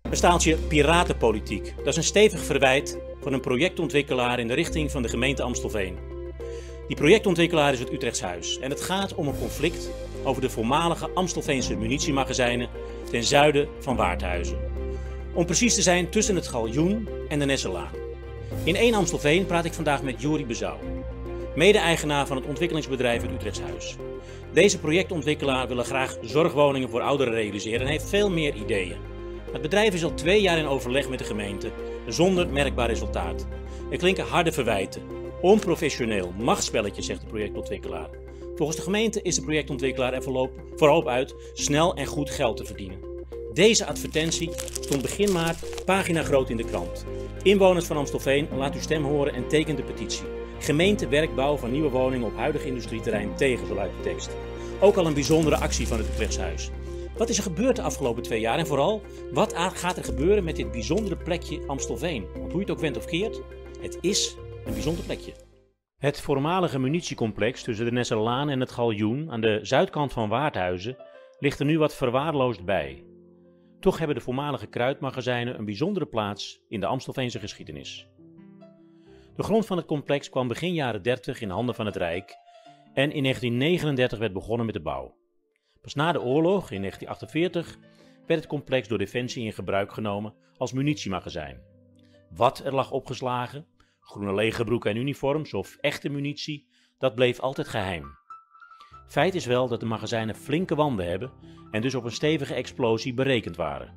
Een staaltje piratenpolitiek. Dat is een stevig verwijt van een projectontwikkelaar in de richting van de gemeente Amstelveen. Die projectontwikkelaar is het Utrechts Huis en het gaat om een conflict over de voormalige Amstelveense munitiemagazijnen ten zuiden van Waardhuizen. Om precies te zijn tussen het Galjoen en de Nesselaan. In 1 Amstelveen praat ik vandaag met Joeri Bezouw, mede-eigenaar van het ontwikkelingsbedrijf het Utrechts Huis. Deze projectontwikkelaar wil graag zorgwoningen voor ouderen realiseren en heeft veel meer ideeën. Het bedrijf is al 2 jaar in overleg met de gemeente, zonder merkbaar resultaat. Er klinken harde verwijten. Onprofessioneel, machtsspelletje, zegt de projectontwikkelaar. Volgens de gemeente is de projectontwikkelaar er voorop uit snel en goed geld te verdienen. Deze advertentie stond begin maart pagina groot in de krant. Inwoners van Amstelveen, laat uw stem horen en teken de petitie. Gemeente werkt bouw van nieuwe woningen op huidig industrieterrein tegen, zo luidt de tekst. Ook al een bijzondere actie van het Utrechts Huis. Wat is er gebeurd de afgelopen 2 jaar en vooral, wat gaat er gebeuren met dit bijzondere plekje Amstelveen? Want hoe je het ook wendt of keert, het is een bijzonder plekje. Het voormalige munitiecomplex tussen de Nesselaan en het Galjoen aan de zuidkant van Waardhuizen ligt er nu wat verwaarloosd bij. Toch hebben de voormalige kruidmagazijnen een bijzondere plaats in de Amstelveense geschiedenis. De grond van het complex kwam begin jaren 30 in handen van het Rijk en in 1939 werd begonnen met de bouw. Pas na de oorlog, in 1948, werd het complex door Defensie in gebruik genomen als munitiemagazijn. Wat er lag opgeslagen, groene legerbroeken en uniforms of echte munitie, dat bleef altijd geheim. Feit is wel dat de magazijnen flinke wanden hebben en dus op een stevige explosie berekend waren.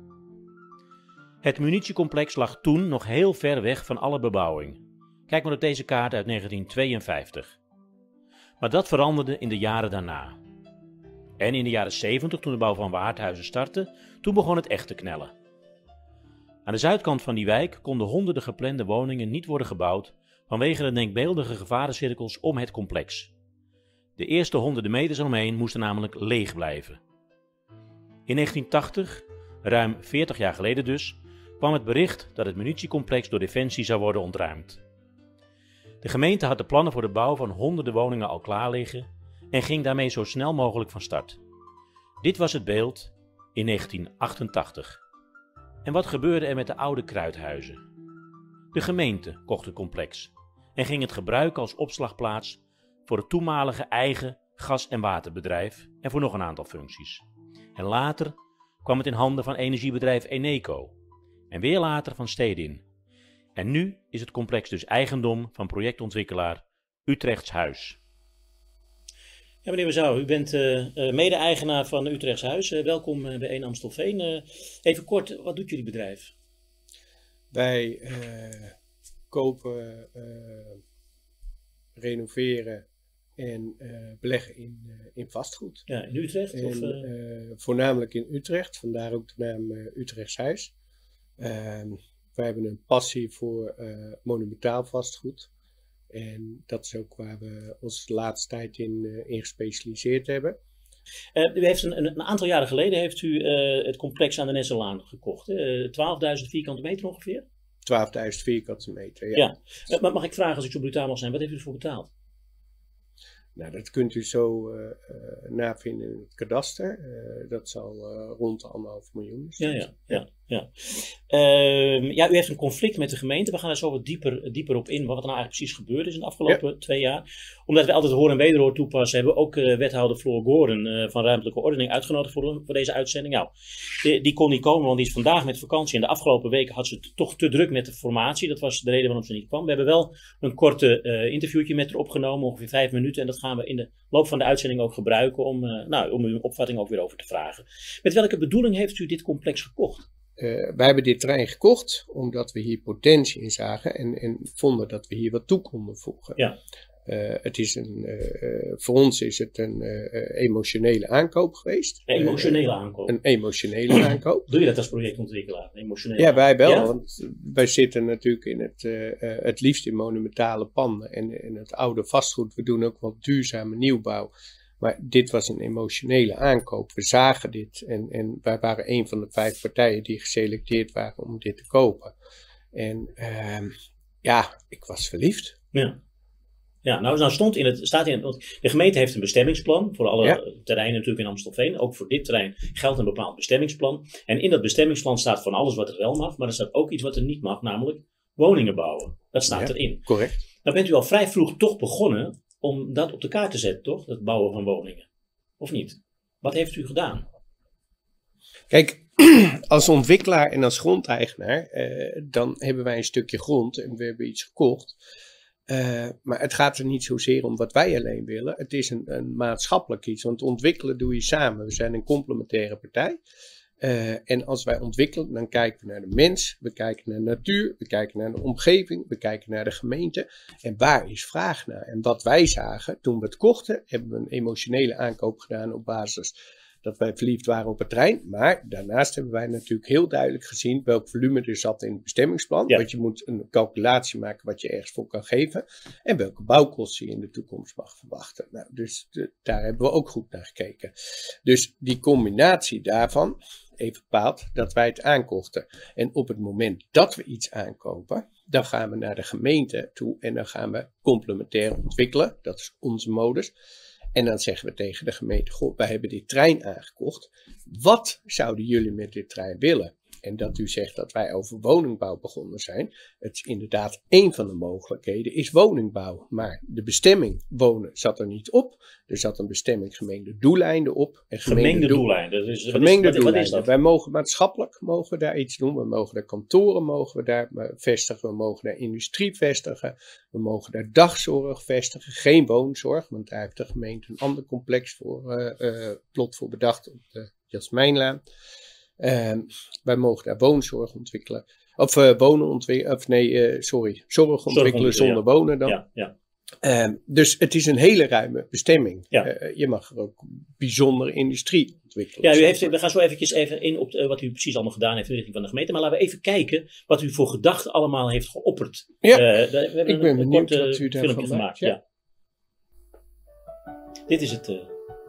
Het munitiecomplex lag toen nog heel ver weg van alle bebouwing. Kijk maar op deze kaart uit 1952. Maar dat veranderde in de jaren daarna. En in de jaren 70, toen de bouw van Waardhuizen startte, toen begon het echt te knellen. Aan de zuidkant van die wijk konden honderden geplande woningen niet worden gebouwd vanwege de denkbeeldige gevarencirkels om het complex. De eerste honderden meters eromheen moesten namelijk leeg blijven. In 1980, ruim 40 jaar geleden dus, kwam het bericht dat het munitiecomplex door Defensie zou worden ontruimd. De gemeente had de plannen voor de bouw van honderden woningen al klaar liggen en ging daarmee zo snel mogelijk van start. Dit was het beeld in 1988. En wat gebeurde er met de oude kruidhuizen? De gemeente kocht het complex en ging het gebruiken als opslagplaats voor het toenmalige eigen gas- en waterbedrijf en voor nog een aantal functies. En later kwam het in handen van energiebedrijf Eneco en weer later van Stedin. En nu is het complex dus eigendom van projectontwikkelaar Utrechts Huis. Ja, meneer Bezouw, u bent mede-eigenaar van Utrechts Huis. Welkom bij 1 Amstelveen. Even kort, wat doet jullie bedrijf? Wij kopen, renoveren en beleggen in vastgoed. Ja, in Utrecht? Voornamelijk in Utrecht, vandaar ook de naam Utrechts Huis. Wij hebben een passie voor monumentaal vastgoed. En dat is ook waar we ons de laatste tijd in gespecialiseerd hebben. U heeft een aantal jaren geleden heeft u het complex aan de Nesselaan gekocht. 12.000 vierkante meter ongeveer? 12.000 vierkante meter, ja. Maar mag ik vragen, als ik zo brutaal mag zijn, wat heeft u ervoor betaald? Nou, dat kunt u zo navinden in het kadaster. Dat zal rond de 1,5 miljoen zijn. Ja, u heeft een conflict met de gemeente. We gaan er zo wat dieper op in wat er nou eigenlijk precies gebeurd is in de afgelopen 2 jaar. Omdat we altijd hoor en wederhoor toepassen, hebben we ook wethouder Floor Goren van Ruimtelijke Ordening uitgenodigd voor deze uitzending. Nou, die kon niet komen, want die is vandaag met vakantie. En de afgelopen weken had ze het toch te druk met de formatie. Dat was de reden waarom ze niet kwam. We hebben wel een korte interviewtje met haar opgenomen, ongeveer 5 minuten. En dat gaan we in de loop van de uitzending ook gebruiken om uw opvatting ook weer over te vragen. Met welke bedoeling heeft u dit complex gekocht? Wij hebben dit terrein gekocht omdat we hier potentie in zagen en vonden dat we hier wat toe konden voegen. Ja. Het is voor ons is het een emotionele aankoop geweest. Een emotionele aankoop? Een emotionele aankoop. Doe je dat als projectontwikkelaar? Ja, wij wel. Want wij zitten natuurlijk in het liefst in monumentale panden en het oude vastgoed. We doen ook wat duurzame nieuwbouw. Maar dit was een emotionele aankoop. We zagen dit en wij waren een van de 5 partijen die geselecteerd waren om dit te kopen. En ik was verliefd. Ja. Ja, nou staat in het, de gemeente heeft een bestemmingsplan voor alle terreinen natuurlijk in Amstelveen. Ook voor dit terrein geldt een bepaald bestemmingsplan. En in dat bestemmingsplan staat van alles wat er wel mag, maar er staat ook iets wat er niet mag, namelijk woningen bouwen. Dat staat erin. Correct. Nou bent u al vrij vroeg toch begonnen om dat op de kaart te zetten, toch? Het bouwen van woningen. Of niet? Wat heeft u gedaan? Kijk, als ontwikkelaar en als grondeigenaar, dan hebben wij een stukje grond en we hebben iets gekocht. Maar het gaat er niet zozeer om wat wij alleen willen. Het is een maatschappelijk iets, want ontwikkelen doe je samen. We zijn een complementaire partij. En als wij ontwikkelen, dan kijken we naar de mens, we kijken naar de natuur, we kijken naar de omgeving, we kijken naar de gemeente. En waar is vraag naar? En wat wij zagen toen we het kochten, hebben we een emotionele aankoop gedaan op basis dat wij verliefd waren op het terrein. Maar daarnaast hebben wij natuurlijk heel duidelijk gezien welk volume er zat in het bestemmingsplan. Ja. Want je moet een calculatie maken wat je ergens voor kan geven. En welke bouwkosten je in de toekomst mag verwachten. Nou, dus daar hebben we ook goed naar gekeken. Dus die combinatie daarvan heeft bepaald dat wij het aankochten. En op het moment dat we iets aankopen, dan gaan we naar de gemeente toe en dan gaan we complementair ontwikkelen. Dat is onze modus. En dan zeggen we tegen de gemeente, goh, wij hebben dit terrein aangekocht. Wat zouden jullie met dit terrein willen? En dat u zegt dat wij over woningbouw begonnen zijn. Het is inderdaad één van de mogelijkheden, is woningbouw. Maar de bestemming wonen zat er niet op. Er zat een bestemming gemengde doeleinden op. En gemengde doeleinden? Wat is dat? Wij mogen maatschappelijk daar iets doen. We mogen daar kantoren daar vestigen. We mogen daar industrie vestigen. We mogen daar dagzorg vestigen. Geen woonzorg, want daar heeft de gemeente een ander complex plot voor bedacht op de Jasmijnlaan. Wij mogen daar woonzorg ontwikkelen. Of zorg ontwikkelen zonder wonen dan. Ja, ja. Dus het is een hele ruime bestemming. Ja. Je mag er ook bijzondere industrie ontwikkelen. Ja, we gaan zo even in op wat u precies allemaal gedaan heeft in de richting van de gemeente. Maar laten we even kijken wat u voor gedachten allemaal heeft geopperd. Ja, we hebben ik ben benieuwd wat u daarvan daarvan gemaakt. Ja. Dit is het...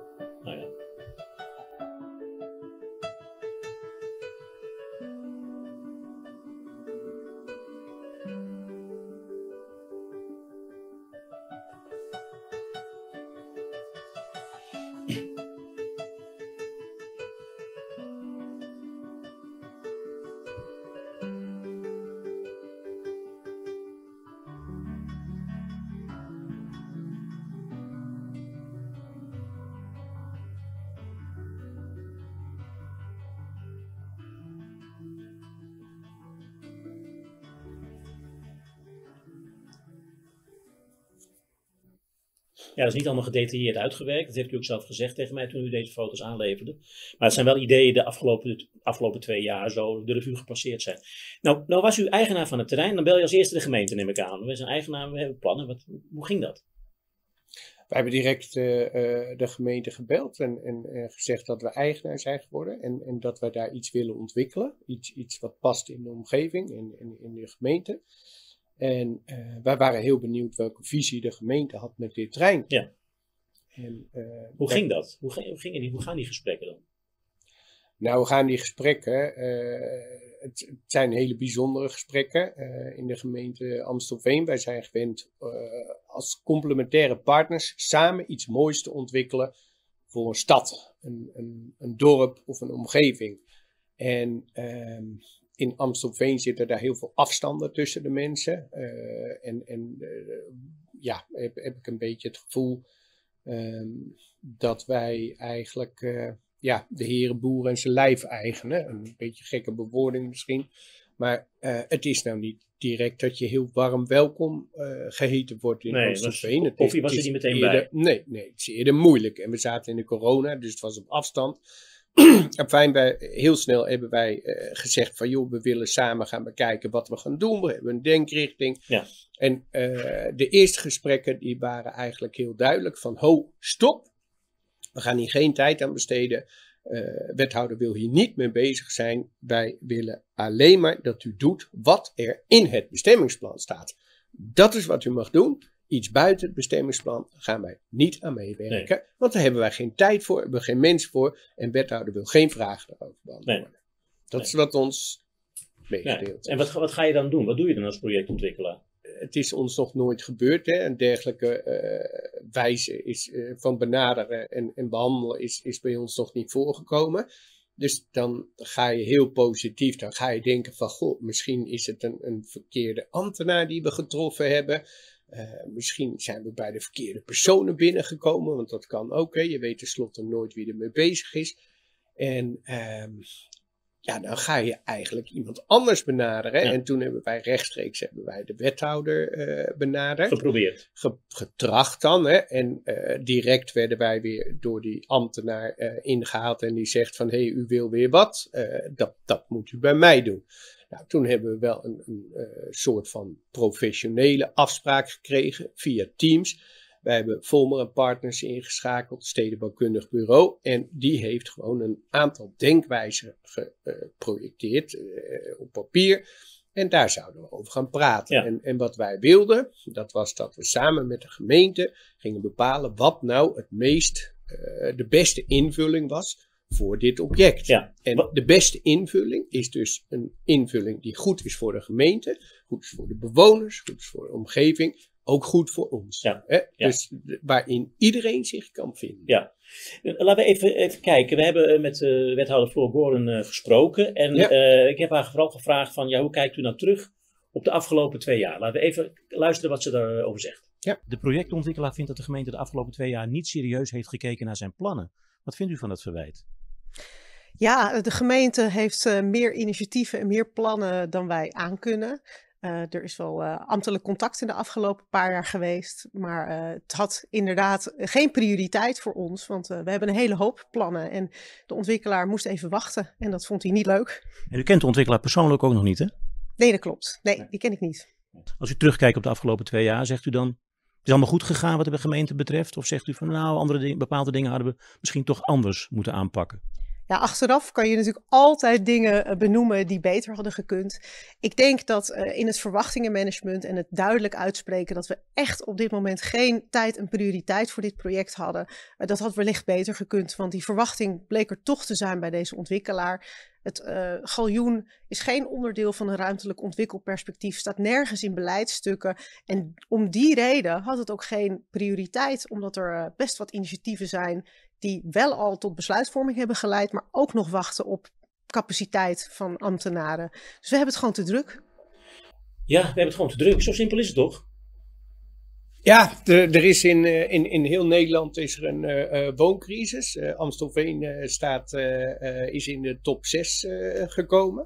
Ja, dat is niet allemaal gedetailleerd uitgewerkt. Dat heeft u ook zelf gezegd tegen mij toen u deze foto's aanleverde. Maar het zijn wel ideeën de afgelopen 2 jaar zo de revue gepasseerd zijn. Nou was u eigenaar van het terrein. Dan bel je als eerste de gemeente, neem ik aan. We zijn eigenaar, we hebben plannen. Hoe ging dat? We hebben direct de gemeente gebeld en gezegd dat we eigenaar zijn geworden. En dat wij daar iets willen ontwikkelen. Iets wat past in de omgeving, in de gemeente. En wij waren heel benieuwd welke visie de gemeente had met dit terrein. Ja. En, hoe ging dat? Hoe gaan die gesprekken dan? Nou, we gaan die gesprekken. Het zijn hele bijzondere gesprekken in de gemeente Amstelveen. Wij zijn gewend als complementaire partners samen iets moois te ontwikkelen voor een stad, een dorp of een omgeving. En in Amstelveen zitten daar heel veel afstanden tussen de mensen. Heb ik een beetje het gevoel dat wij eigenlijk de herenboer en zijn lijfeigenen, een beetje gekke bewoording misschien, maar het is nou niet direct dat je heel warm welkom geheten wordt in Amstelveen. Koffie was er niet meteen bij? Nee, het is eerder moeilijk. En we zaten in de corona, dus het was op afstand. Heel snel hebben wij gezegd van joh, we willen samen gaan bekijken wat we gaan doen. We hebben een denkrichting. Ja. En de eerste gesprekken die waren eigenlijk heel duidelijk van ho, stop. We gaan hier geen tijd aan besteden. Wethouder wil hier niet mee bezig zijn. Wij willen alleen maar dat u doet wat er in het bestemmingsplan staat. Dat is wat u mag doen. Iets buiten het bestemmingsplan gaan wij niet aan meewerken. Nee. Want daar hebben wij geen tijd voor, hebben we geen mens voor. En wethouder wil geen vragen erover beantwoorden. Nee. Dat is wat ons meegedeeld. En wat ga je dan doen? Wat doe je dan als projectontwikkelaar? het is ons nog nooit gebeurd. Hè? Een dergelijke wijze van benaderen en behandelen is bij ons nog niet voorgekomen. Dus dan ga je heel positief, dan ga je denken van, goh, misschien is het een verkeerde ambtenaar die we getroffen hebben. Misschien zijn we bij de verkeerde personen binnengekomen, want dat kan ook. Hè? Je weet tenslotte nooit wie er mee bezig is. En dan ga je eigenlijk iemand anders benaderen. Ja. En toen hebben wij rechtstreeks de wethouder benaderd. Geprobeerd. Getracht dan. Hè? En direct werden wij weer door die ambtenaar ingehaald. En die zegt van, hey, u wil weer wat. Dat moet u bij mij doen. Nou, toen hebben we wel een soort van professionele afspraak gekregen via Teams. Wij hebben Volmer & Partners ingeschakeld, stedenbouwkundig bureau. En die heeft gewoon een aantal denkwijzen geprojecteerd op papier. En daar zouden we over gaan praten. Ja. En wat wij wilden, dat was dat we samen met de gemeente gingen bepalen wat nou het meest, de beste invulling was voor dit object. Ja. En de beste invulling is dus een invulling die goed is voor de gemeente, goed is voor de bewoners, goed is voor de omgeving. Ook goed voor ons. Ja, hè? Ja. Dus waarin iedereen zich kan vinden. Ja. Laten we even kijken. We hebben met wethouder Floor Goren gesproken. En ik heb haar vooral gevraagd van, hoe kijkt u nou terug op de afgelopen 2 jaar? Laten we even luisteren wat ze daarover zegt. Ja. De projectontwikkelaar vindt dat de gemeente de afgelopen 2 jaar niet serieus heeft gekeken naar zijn plannen. Wat vindt u van dat verwijt? Ja, de gemeente heeft meer initiatieven en meer plannen dan wij aankunnen. Er is wel ambtelijk contact in de afgelopen paar jaar geweest, maar het had inderdaad geen prioriteit voor ons, want we hebben een hele hoop plannen en de ontwikkelaar moest even wachten en dat vond hij niet leuk. En u kent de ontwikkelaar persoonlijk ook nog niet, hè? Nee, dat klopt. Nee, die ken ik niet. Als u terugkijkt op de afgelopen 2 jaar, zegt u dan, het is allemaal goed gegaan wat de gemeente betreft? Of zegt u van, bepaalde dingen hadden we misschien toch anders moeten aanpakken? Ja, achteraf kan je natuurlijk altijd dingen benoemen die beter hadden gekund. Ik denk dat in het verwachtingenmanagement en het duidelijk uitspreken dat we echt op dit moment geen tijd en prioriteit voor dit project hadden, dat had wellicht beter gekund, want die verwachting bleek er toch te zijn bij deze ontwikkelaar. Het galjoen is geen onderdeel van een ruimtelijk ontwikkelperspectief, staat nergens in beleidsstukken. En om die reden had het ook geen prioriteit, omdat er best wat initiatieven zijn die wel al tot besluitvorming hebben geleid, maar ook nog wachten op capaciteit van ambtenaren. Dus we hebben het gewoon te druk. Ja, we hebben het gewoon te druk. Zo simpel is het toch? Ja, er is in heel Nederland is er een wooncrisis. Amstelveen is in de top 6 gekomen.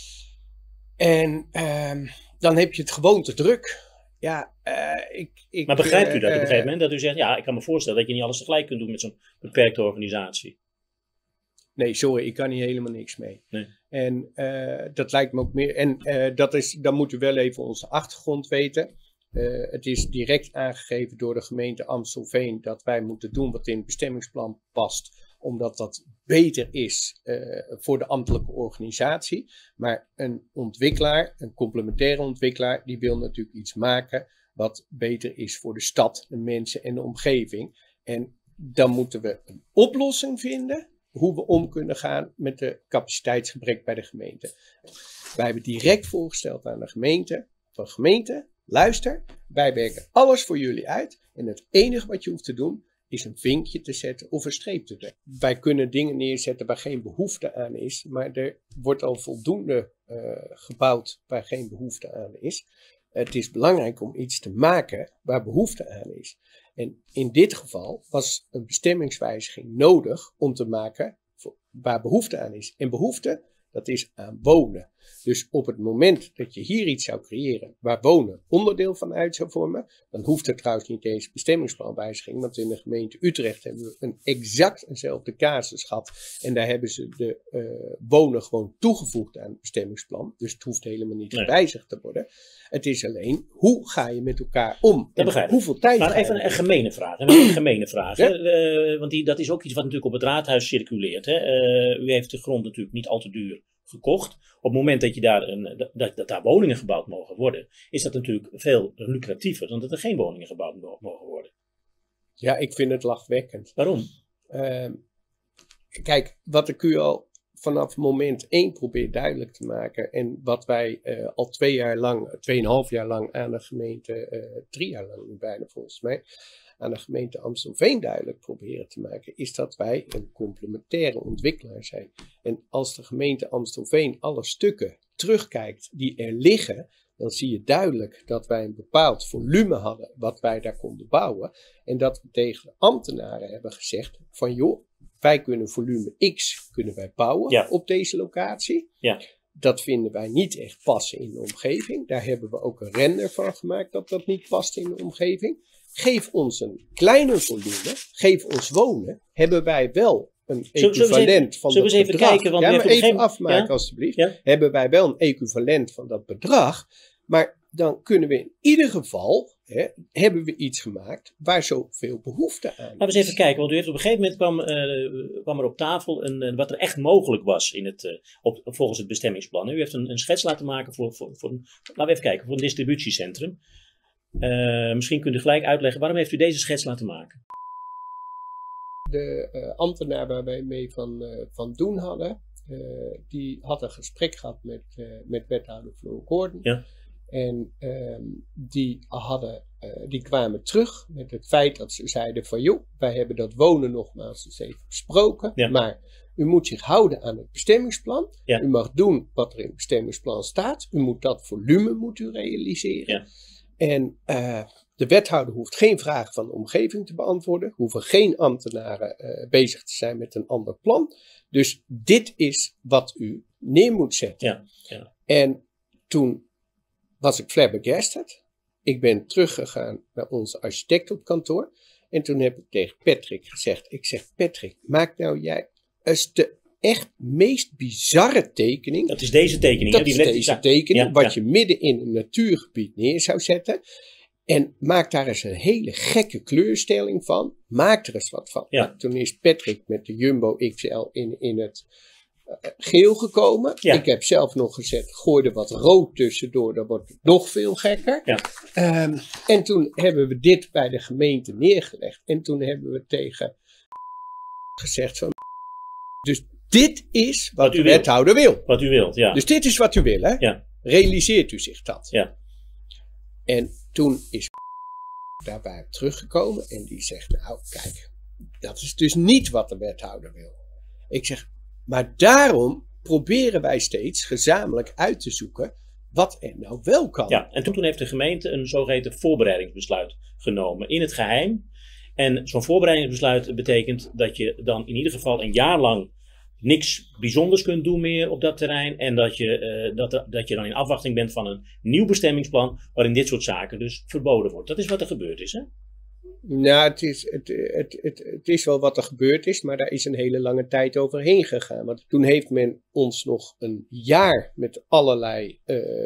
En dan heb je het gewoon te druk. Ja, maar begrijpt u dat op een gegeven moment? Dat u zegt, ik kan me voorstellen dat je niet alles tegelijk kunt doen met zo'n beperkte organisatie. Nee, sorry, ik kan hier helemaal niks mee. Nee. En dat lijkt me ook meer. En dan moet u wel even onze achtergrond weten. Het is direct aangegeven door de gemeente Amstelveen dat wij moeten doen wat in het bestemmingsplan past, omdat dat beter is voor de ambtelijke organisatie. Maar een ontwikkelaar, een complementaire ontwikkelaar, die wil natuurlijk iets maken wat beter is voor de stad, de mensen en de omgeving. En dan moeten we een oplossing vinden hoe we om kunnen gaan met de capaciteitsgebrek bij de gemeente. Wij hebben direct voorgesteld aan de gemeente, luister, wij werken alles voor jullie uit en het enige wat je hoeft te doen is een vinkje te zetten of een streep te zetten. Wij kunnen dingen neerzetten waar geen behoefte aan is, maar er wordt al voldoende gebouwd waar geen behoefte aan is. Het is belangrijk om iets te maken waar behoefte aan is. En in dit geval was een bestemmingswijziging nodig om te maken waar behoefte aan is. En behoefte, dat is aan wonen. Dus op het moment dat je hier iets zou creëren waar wonen onderdeel van uit zou vormen, dan hoeft er trouwens niet eens bestemmingsplanwijziging, want in de gemeente Utrecht hebben we een exact eenzelfde casus gehad en daar hebben ze de wonen gewoon toegevoegd aan het bestemmingsplan. Dus het hoeft helemaal niet gewijzigd te worden. Het is alleen, hoe ga je met elkaar om? Dat begrijp ik. Hoeveel tijd maar even een gemene vraag. Ja? Want dat is ook iets wat natuurlijk op het raadhuis circuleert. Hè? U heeft de grond natuurlijk niet al te duur gekocht. Op het moment dat je dat daar woningen gebouwd mogen worden, is dat natuurlijk veel lucratiever dan dat er geen woningen gebouwd mogen worden. Ja, ik vind het lachwekkend. Waarom? Kijk, wat ik u al vanaf moment 1 probeer duidelijk te maken. En wat wij al 2,5 jaar lang aan de gemeente, 3 jaar lang nu bijna volgens mij, aan de gemeente Amstelveen duidelijk proberen te maken, is dat wij een complementaire ontwikkelaar zijn. En als de gemeente Amstelveen alle stukken terugkijkt die er liggen, dan zie je duidelijk dat wij een bepaald volume hadden wat wij daar konden bouwen. En dat we tegen de ambtenaren hebben gezegd van joh, wij kunnen volume X kunnen wij bouwen op deze locatie. Ja. Dat vinden wij niet echt passen in de omgeving. Daar hebben we ook een render van gemaakt dat dat niet past in de omgeving. Geef ons een kleiner volume, geef ons wonen, hebben wij wel een equivalent van dat bedrag. Zullen we eens even kijken? Want maar even afmaken alstublieft. Ja? Hebben wij wel een equivalent van dat bedrag, maar dan kunnen we in ieder geval, hebben we iets gemaakt waar zoveel behoefte aan is. Laten we eens even kijken, want u heeft op een gegeven moment kwam er op tafel wat er echt mogelijk was volgens het bestemmingsplan. U heeft een schets laten maken laten we even kijken, voor een distributiecentrum. Misschien kunt u gelijk uitleggen, waarom heeft u deze schets laten maken? De ambtenaar waar wij mee van doen hadden, die had een gesprek gehad met wethouder Floor Gordon. Ja. En die kwamen terug met het feit dat ze zeiden van joh, wij hebben dat wonen nogmaals eens even besproken, maar u moet zich houden aan het bestemmingsplan. Ja. U mag doen wat er in het bestemmingsplan staat. U moet dat volume realiseren. Ja. En de wethouder hoeft geen vragen van de omgeving te beantwoorden. Hoeven geen ambtenaren bezig te zijn met een ander plan. Dus dit is wat u neer moet zetten. Ja, ja. En toen was ik flabbergasted. Ik ben teruggegaan naar onze architect op kantoor. En toen heb ik tegen Patrick gezegd. Ik zeg Patrick, maak nou jij eens de echt meest bizarre tekening. Dat is deze tekening. Dat is deze tekening, wat je midden in een natuurgebied neer zou zetten. En maak daar eens een hele gekke kleurstelling van. Maak er eens wat van. Ja. Nou, toen is Patrick met de Jumbo XL in het geel gekomen. Ja. Ik heb zelf nog gezet, gooi er wat rood tussendoor. Dan wordt het nog veel gekker. Ja. En toen hebben we dit bij de gemeente neergelegd. En toen hebben we tegen gezegd van, dus dit is wat de wethouder wil. Wat u wilt, ja. Dus dit is wat u wil, hè? Ja. Realiseert u zich dat? Ja. En toen is daarbij teruggekomen en die zegt, nou kijk, dat is dus niet wat de wethouder wil. Ik zeg, maar daarom proberen wij steeds gezamenlijk uit te zoeken wat er nou wel kan. Ja, en toen heeft de gemeente een zogeheten voorbereidingsbesluit genomen in het geheim. En zo'n voorbereidingsbesluit betekent dat je dan in ieder geval een jaar lang niks bijzonders kunt doen meer op dat terrein. En dat je dan in afwachting bent van een nieuw bestemmingsplan waarin dit soort zaken dus verboden wordt. Dat is wat er gebeurd is, hè? Nou, het is wel wat er gebeurd is, maar daar is een hele lange tijd overheen gegaan. Want toen heeft men ons nog een jaar met allerlei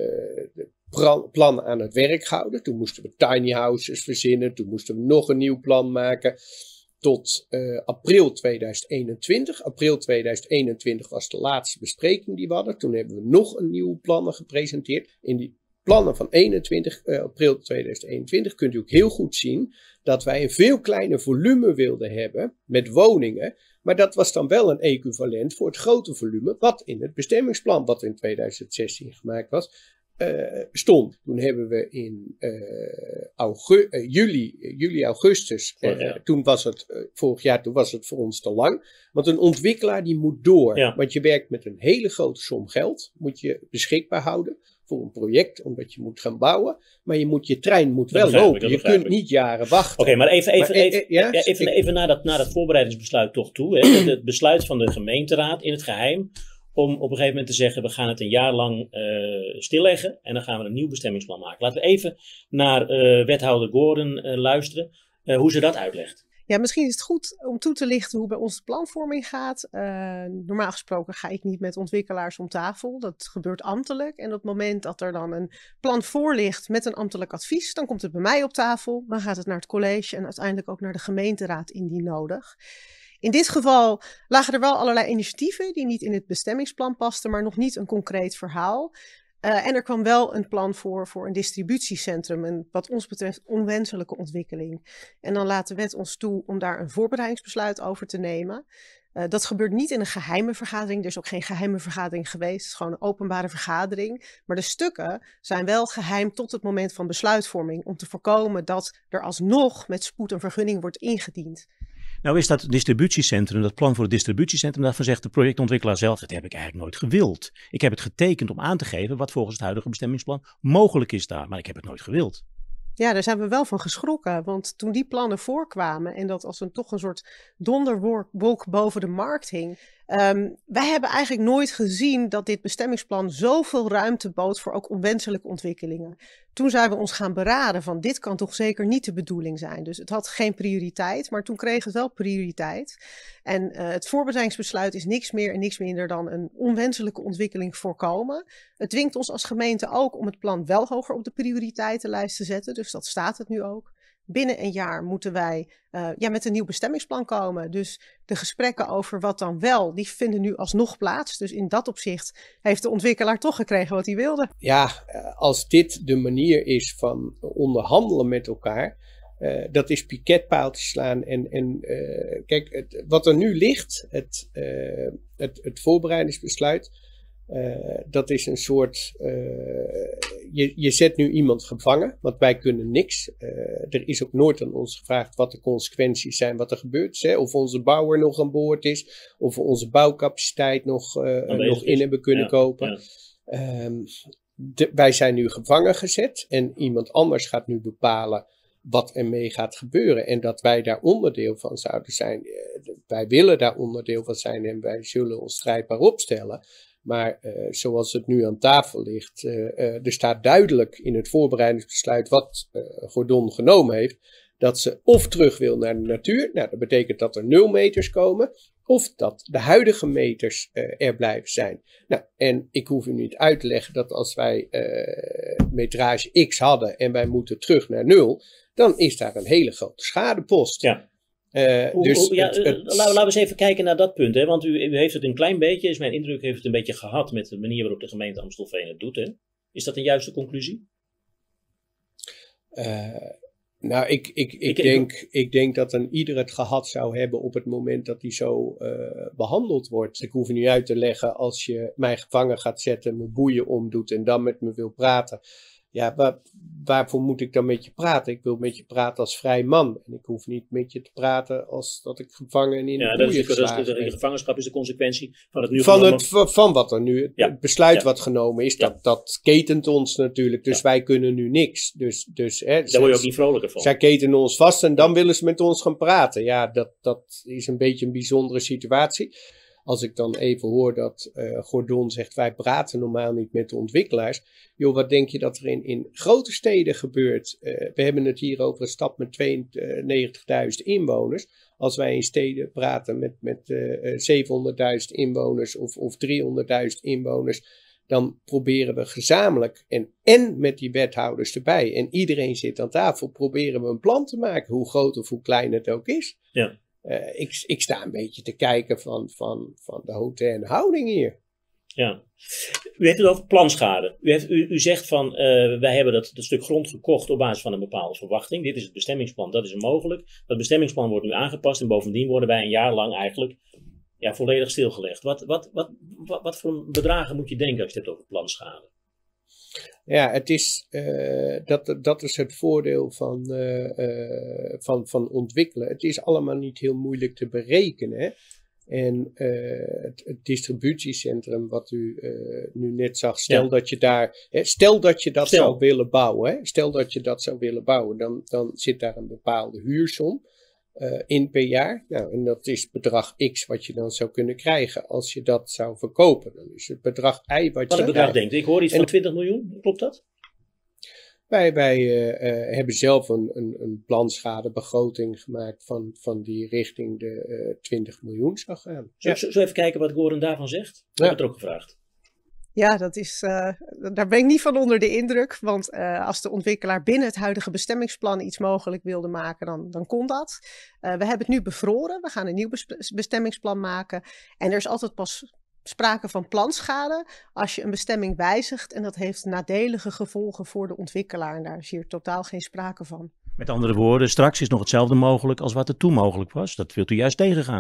plannen aan het werk gehouden. Toen moesten we tiny houses verzinnen, toen moesten we nog een nieuw plan maken. Tot april 2021. April 2021 was de laatste bespreking die we hadden. Toen hebben we nog een nieuwe plannen gepresenteerd. In die plannen van april 2021 kunt u ook heel goed zien dat wij een veel kleiner volume wilden hebben met woningen. Maar dat was dan wel een equivalent voor het grote volume wat in het bestemmingsplan, wat in 2016 gemaakt was, stond. Toen hebben we in juli, augustus, toen was het vorig jaar, toen was het voor ons te lang. Want een ontwikkelaar die moet door. Ja. Want je werkt met een hele grote som geld, moet je beschikbaar houden voor een project, omdat je moet gaan bouwen. Maar je trein moet wel lopen. Je kunt niet jaren wachten. Oké, maar even naar dat voorbereidingsbesluit toch toe. Hè? Het besluit van de gemeenteraad in het geheim om op een gegeven moment te zeggen, we gaan het een jaar lang stilleggen en dan gaan we een nieuw bestemmingsplan maken. Laten we even naar wethouder Gordon luisteren, hoe ze dat uitlegt. Ja, misschien is het goed om toe te lichten hoe bij ons de planvorming gaat. Normaal gesproken ga ik niet met ontwikkelaars om tafel. Dat gebeurt ambtelijk. En op het moment dat er dan een plan voor ligt met een ambtelijk advies, dan komt het bij mij op tafel. Dan gaat het naar het college en uiteindelijk ook naar de gemeenteraad indien nodig. In dit geval lagen er wel allerlei initiatieven die niet in het bestemmingsplan pasten, maar nog niet een concreet verhaal. En er kwam wel een plan voor een distributiecentrum, een wat ons betreft onwenselijke ontwikkeling. En dan laat de wet ons toe om daar een voorbereidingsbesluit over te nemen. Dat gebeurt niet in een geheime vergadering. Er is ook geen geheime vergadering geweest. Het is gewoon een openbare vergadering. Maar de stukken zijn wel geheim tot het moment van besluitvorming. Om te voorkomen dat er alsnog met spoed een vergunning wordt ingediend. Nou is dat distributiecentrum, dat plan voor het distributiecentrum, daarvan zegt de projectontwikkelaar zelf, dat heb ik eigenlijk nooit gewild. Ik heb het getekend om aan te geven wat volgens het huidige bestemmingsplan mogelijk is daar, maar ik heb het nooit gewild. Ja, daar zijn we wel van geschrokken, want toen die plannen voorkwamen en dat als toch een soort donderwolk boven de markt hing, wij hebben eigenlijk nooit gezien dat dit bestemmingsplan zoveel ruimte bood voor ook onwenselijke ontwikkelingen. Toen zijn we ons gaan beraden van dit kan toch zeker niet de bedoeling zijn. Dus het had geen prioriteit, maar toen kreeg het wel prioriteit. En het voorbereidingsbesluit is niks meer en niks minder dan een onwenselijke ontwikkeling voorkomen. Het dwingt ons als gemeente ook om het plan wel hoger op de prioriteitenlijst te zetten. Dus dat staat het nu ook. Binnen een jaar moeten wij met een nieuw bestemmingsplan komen. Dus de gesprekken over wat dan wel, die vinden nu alsnog plaats. Dus in dat opzicht heeft de ontwikkelaar toch gekregen wat hij wilde. Ja, als dit de manier is van onderhandelen met elkaar, dat is piketpaaltjes slaan. Kijk, wat er nu ligt, het voorbereidingsbesluit, dat is een soort, je zet nu iemand gevangen, want wij kunnen niks. Er is ook nooit aan ons gevraagd wat de consequenties zijn, wat er gebeurt is. Hè? Of onze bouwer nog aan boord is, of we onze bouwcapaciteit nog in hebben kunnen kopen. Ja. Wij zijn nu gevangen gezet en iemand anders gaat nu bepalen wat ermee gaat gebeuren. En dat wij daar onderdeel van zouden zijn. Wij willen daar onderdeel van zijn en wij zullen ons strijdbaar opstellen. Maar zoals het nu aan tafel ligt, er staat duidelijk in het voorbereidingsbesluit wat Gordon genomen heeft, dat ze of terug wil naar de natuur, nou dat betekent dat er 0 meters komen, of dat de huidige meters er blijven zijn. Nou, en ik hoef u niet uit te leggen dat als wij metrage X hadden en wij moeten terug naar 0, dan is daar een hele grote schadepost. Ja. Laten we eens even kijken naar dat punt. Hè? Want u heeft het een klein beetje, is mijn indruk, heeft het een beetje gehad met de manier waarop de gemeente Amstelveen het doet. Hè? Is dat een juiste conclusie? Nou, ik denk dat een ieder het gehad zou hebben op het moment dat hij zo behandeld wordt. Ik hoef u niet uit te leggen als je mij gevangen gaat zetten, me boeien omdoet en dan met me wil praten. Ja, waarvoor moet ik dan met je praten? Ik wil met je praten als vrij man. En ik hoef niet met je te praten als dat ik gevangen in de boeien geslagen ben. De gevangenschap is de consequentie van het nu van wat er nu, het besluit wat genomen is. Dat ketent ons natuurlijk. Dus wij kunnen nu niks. Dus daar word je ook niet vrolijker van. Zij ketenen ons vast en dan willen ze met ons gaan praten. Ja, dat is een beetje een bijzondere situatie. Als ik dan even hoor dat Gordon zegt, wij praten normaal niet met de ontwikkelaars. Joh, wat denk je dat er in grote steden gebeurt? We hebben het hier over een stad met 92.000 inwoners. Als wij in steden praten met 700.000 inwoners of 300.000 inwoners, dan proberen we gezamenlijk en met die wethouders erbij. En iedereen zit aan tafel, proberen we een plan te maken, hoe groot of hoe klein het ook is. Ja. Ik sta een beetje te kijken van de hautaine houding hier. Ja. U heeft het over planschade. U zegt van, wij hebben dat stuk grond gekocht op basis van een bepaalde verwachting. Dit is het bestemmingsplan, dat is mogelijk. Dat bestemmingsplan wordt nu aangepast en bovendien worden wij een jaar lang eigenlijk volledig stilgelegd. Wat voor bedragen moet je denken als je het hebt over planschade? Ja, het is, dat is het voordeel van ontwikkelen. Het is allemaal niet heel moeilijk te berekenen. Hè? En het distributiecentrum wat u nu net zag, stel dat je dat zou willen bouwen. Hè? Stel dat je dat zou willen bouwen, dan zit daar een bepaalde huursom in per jaar. Nou, en dat is bedrag X wat je dan zou kunnen krijgen als je dat zou verkopen. Dan is het bedrag Y wat je bedrag denkt. Ik hoor iets van 20 miljoen, klopt dat? Wij hebben zelf een planschadebegroting gemaakt van die richting de 20 miljoen zou gaan. Zo even kijken wat Gordon daarvan zegt? Ik heb het er ook gevraagd. Ja, daar ben ik niet van onder de indruk. Want als de ontwikkelaar binnen het huidige bestemmingsplan iets mogelijk wilde maken, dan kon dat. We hebben het nu bevroren. We gaan een nieuw bestemmingsplan maken. En er is altijd pas sprake van planschade als je een bestemming wijzigt. En dat heeft nadelige gevolgen voor de ontwikkelaar. En daar is hier totaal geen sprake van. Met andere woorden, straks is nog hetzelfde mogelijk als wat er toen mogelijk was. Dat wilt u juist tegengaan.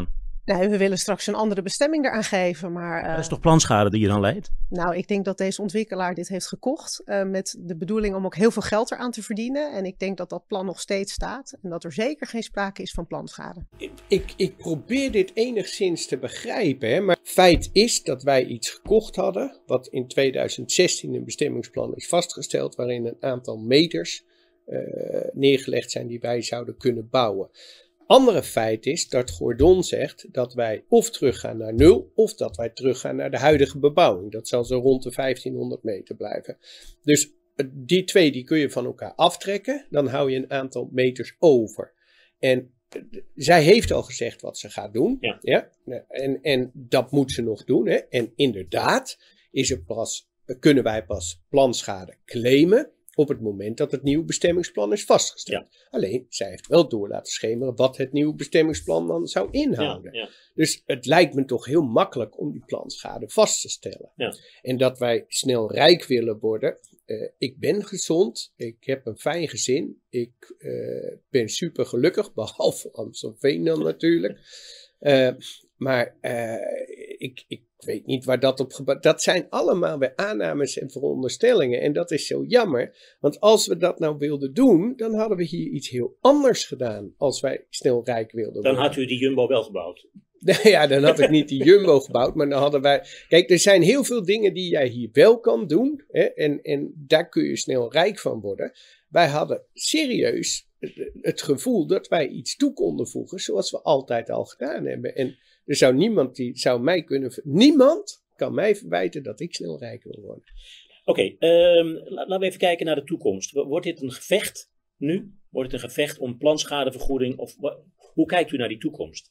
Nee, we willen straks een andere bestemming eraan geven, maar... Dat is toch planschade die je dan leidt? Nou, ik denk dat deze ontwikkelaar dit heeft gekocht met de bedoeling om ook heel veel geld eraan te verdienen. En ik denk dat dat plan nog steeds staat en dat er zeker geen sprake is van planschade. Ik probeer dit enigszins te begrijpen, hè, maar feit is dat wij iets gekocht hadden, wat in 2016 een bestemmingsplan is vastgesteld, waarin een aantal meters neergelegd zijn die wij zouden kunnen bouwen. Andere feit is dat Gordon zegt dat wij of teruggaan naar 0 of dat wij teruggaan naar de huidige bebouwing. Dat zal zo rond de 1500 meter blijven. Dus die twee die kun je van elkaar aftrekken, dan hou je een aantal meters over. En zij heeft al gezegd wat ze gaat doen. Ja? En dat moet ze nog doen. Hè? En inderdaad kunnen wij pas planschade claimen op het moment dat het nieuwe bestemmingsplan is vastgesteld. Ja. Alleen, zij heeft wel door laten schemeren wat het nieuwe bestemmingsplan dan zou inhouden. Ja. Dus het lijkt me toch heel makkelijk om die planschade vast te stellen. Ja. En dat wij snel rijk willen worden. Ik ben gezond, ik heb een fijn gezin, ik ben super gelukkig, behalve Amstelveen dan natuurlijk. Maar ik weet niet waar dat op gebaseerd is. Dat zijn allemaal weer aannames en veronderstellingen. En dat is zo jammer. Want als we dat nou wilden doen, dan hadden we hier iets heel anders gedaan. Als wij snel rijk wilden worden. Dan had u die Jumbo wel gebouwd. Ja, dan had ik niet die Jumbo gebouwd. Maar dan hadden wij... Kijk, er zijn heel veel dingen die jij hier wel kan doen. Hè, en daar kun je snel rijk van worden. Wij hadden serieus het gevoel dat wij iets toe konden voegen. Zoals we altijd al gedaan hebben. En er zou niemand kan mij verwijten dat ik snel rijk wil worden. Oké, laten we even kijken naar de toekomst. Wordt dit een gevecht nu? Wordt het een gevecht om planschadevergoeding? Of hoe kijkt u naar die toekomst?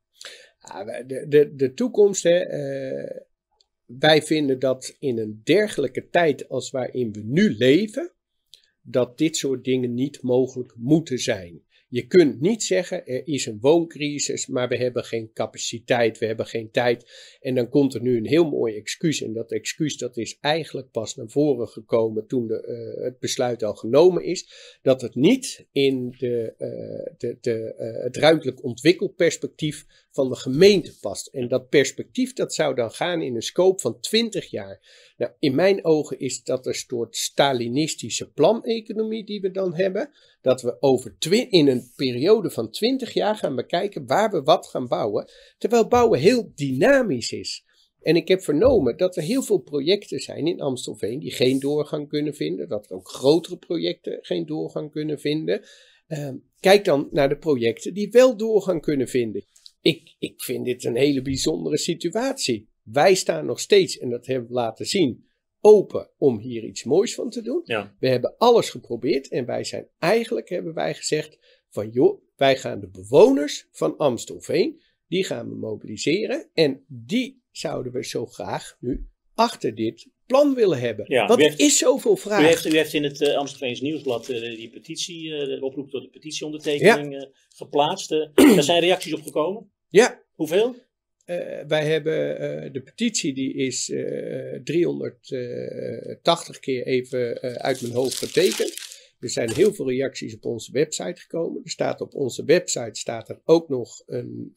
De toekomst, wij vinden dat in een dergelijke tijd als waarin we nu leven, dat dit soort dingen niet mogelijk moeten zijn. Je kunt niet zeggen, er is een wooncrisis, maar we hebben geen capaciteit, we hebben geen tijd. En dan komt er nu een heel mooi excuus. En dat excuus dat is eigenlijk pas naar voren gekomen toen het besluit al genomen is. Dat het niet in het ruimtelijk ontwikkelperspectief van de gemeente past. En dat perspectief dat zou dan gaan in een scope van 20 jaar. Nou, in mijn ogen is dat een soort Stalinistische planeconomie die we dan hebben. Dat we in een periode van 20 jaar gaan bekijken waar we wat gaan bouwen. Terwijl bouwen heel dynamisch is. En ik heb vernomen dat er heel veel projecten zijn in Amstelveen die geen doorgang kunnen vinden. Dat er ook grotere projecten geen doorgang kunnen vinden. Kijk dan naar de projecten die wel doorgang kunnen vinden. Ik vind dit een hele bijzondere situatie. Wij staan nog steeds, en dat hebben we laten zien, open om hier iets moois van te doen. Ja. We hebben alles geprobeerd en hebben wij gezegd van joh, wij gaan de bewoners van Amstelveen, die gaan we mobiliseren en die zouden we zo graag nu achter dit plan willen hebben. Ja, want er is zoveel vraag. U heeft in het Amstelveens Nieuwsblad die petitie, de oproep tot de petitieondertekening geplaatst. Daar zijn reacties op gekomen? Ja. Hoeveel? Wij hebben de petitie, die is 380 keer even uit mijn hoofd getekend. Er zijn heel veel reacties op onze website gekomen. Op onze website staat er ook nog een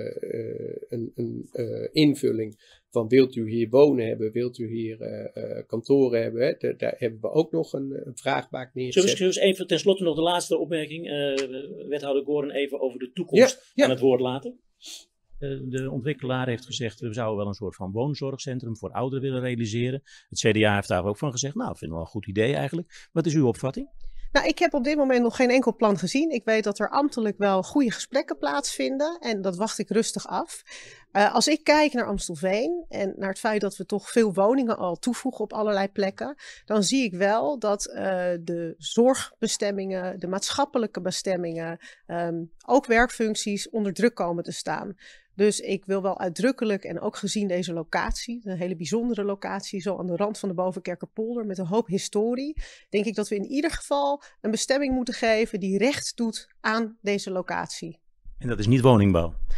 invulling van wilt u hier wonen hebben, wilt u hier kantoren hebben. Hè? Daar hebben we ook nog een vraagbaak neergezet. Zullen we even tenslotte nog de laatste opmerking, wethouder Goren, even over de toekomst aan het woord laten? De ontwikkelaar heeft gezegd, we zouden wel een soort van woonzorgcentrum voor ouderen willen realiseren. Het CDA heeft daar ook van gezegd, nou, vinden we wel een goed idee eigenlijk. Wat is uw opvatting? Nou, ik heb op dit moment nog geen enkel plan gezien. Ik weet dat er ambtelijk wel goede gesprekken plaatsvinden en dat wacht ik rustig af. Als ik kijk naar Amstelveen en naar het feit dat we toch veel woningen al toevoegen op allerlei plekken, dan zie ik wel dat de zorgbestemmingen, de maatschappelijke bestemmingen, ook werkfuncties onder druk komen te staan. Dus ik wil wel uitdrukkelijk, en ook gezien deze locatie, een hele bijzondere locatie, zo aan de rand van de Bovenkerkerpolder met een hoop historie, denk ik dat we in ieder geval een bestemming moeten geven die recht doet aan deze locatie. En dat is niet woningbouw?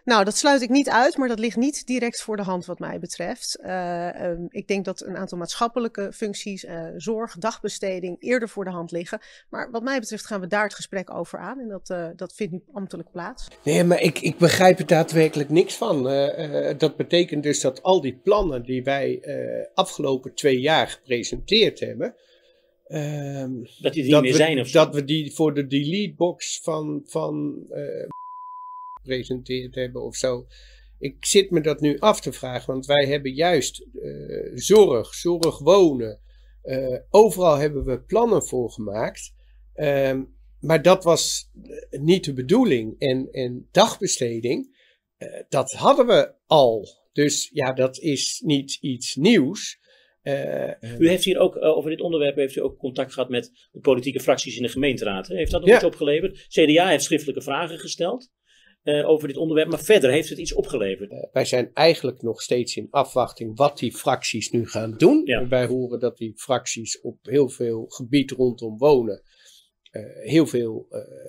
Nou, dat sluit ik niet uit, maar dat ligt niet direct voor de hand wat mij betreft. Ik denk dat een aantal maatschappelijke functies, zorg, dagbesteding eerder voor de hand liggen. Maar wat mij betreft gaan we daar het gesprek over aan en dat vindt nu ambtelijk plaats. Nee, maar ik begrijp er daadwerkelijk niks van. Dat betekent dus dat al die plannen die wij afgelopen 2 jaar gepresenteerd hebben... dat die er niet meer zijn of zo? Dat we die voor de delete box van gepresenteerd hebben of zo. Ik zit me dat nu af te vragen, want wij hebben juist zorg wonen. Overal hebben we plannen voor gemaakt. Maar dat was niet de bedoeling. En dagbesteding, dat hadden we al. Dus ja, dat is niet iets nieuws. U heeft hier ook over dit onderwerp heeft u ook contact gehad met de politieke fracties in de gemeenteraad. Hè? Heeft dat nog iets opgeleverd? CDA heeft schriftelijke vragen gesteld over dit onderwerp, maar verder heeft het iets opgeleverd. Wij zijn eigenlijk nog steeds in afwachting wat die fracties nu gaan doen. Ja. Wij horen dat die fracties op heel veel gebied rondom wonen heel veel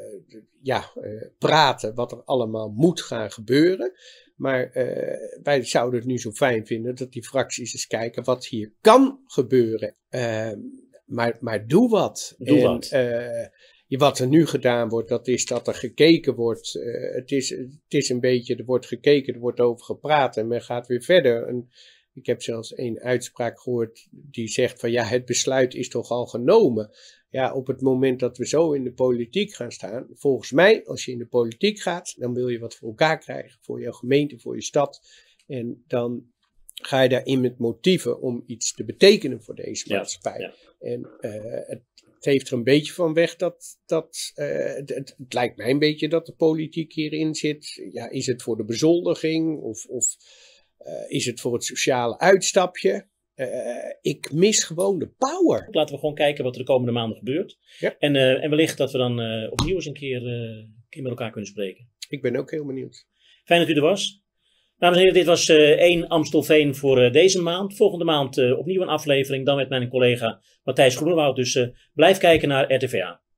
praten wat er allemaal moet gaan gebeuren. Maar wij zouden het nu zo fijn vinden dat die fracties eens kijken wat hier kan gebeuren. Maar doe wat. Wat er nu gedaan wordt, dat is dat er gekeken wordt. Het is een beetje, er wordt gekeken, er wordt over gepraat en men gaat weer verder. En ik heb zelfs een uitspraak gehoord die zegt van ja, het besluit is toch al genomen. Ja, op het moment dat we zo in de politiek gaan staan, volgens mij, als je in de politiek gaat, dan wil je wat voor elkaar krijgen, voor je gemeente, voor je stad. En dan ga je daarin met motieven om iets te betekenen voor deze maatschappij. Ja. En het heeft er een beetje van weg het lijkt mij een beetje dat de politiek hierin zit. Ja, is het voor de bezoldiging of is het voor het sociale uitstapje? Ik mis gewoon de power. Laten we gewoon kijken wat er de komende maanden gebeurt. Ja. En wellicht dat we dan opnieuw eens een keer met elkaar kunnen spreken. Ik ben ook heel benieuwd. Fijn dat u er was. Dames en heren, dit was 1 Amstelveen voor deze maand. Volgende maand opnieuw een aflevering, dan met mijn collega Matthijs Groenewoud. Dus blijf kijken naar RTVA.